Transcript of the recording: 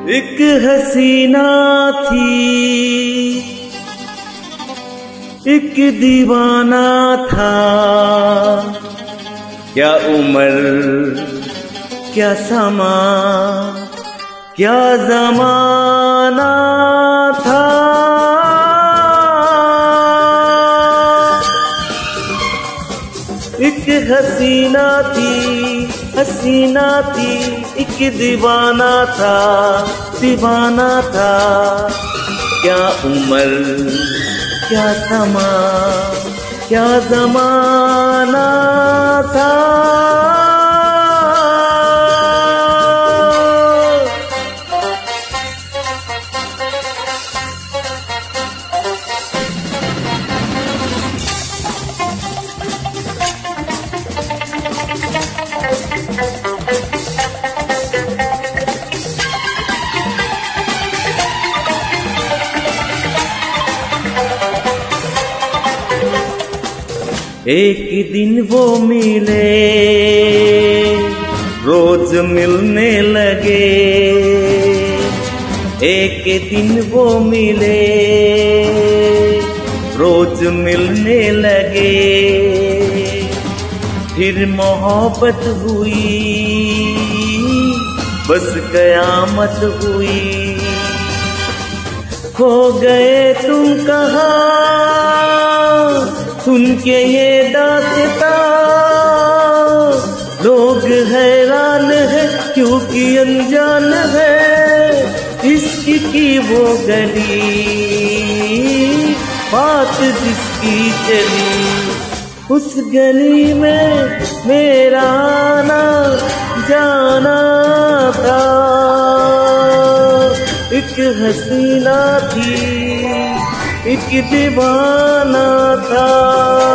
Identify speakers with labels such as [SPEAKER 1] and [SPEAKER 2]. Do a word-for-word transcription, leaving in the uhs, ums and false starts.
[SPEAKER 1] एक हसीना थी, एक दीवाना था। क्या उम्र, क्या समा, क्या जमाना था। एक हसीना थी, हसीना थी, एक दीवाना था, दीवाना था। क्या उम्र, क्या समा, क्या जमाना था। एक दिन वो मिले, रोज मिलने लगे। एक दिन वो मिले, रोज मिलने लगे। फिर मोहब्बत हुई, बस कयामत हुई। खो गए तुम कहाँ, सुन के ये दास्तां। लोग हैरान है क्योंकि अनजान है इश्क की वो गली। बात जिसकी चली, उस गली में मेरा आना जाना था। एक हसीना थी, एक दीवाना था।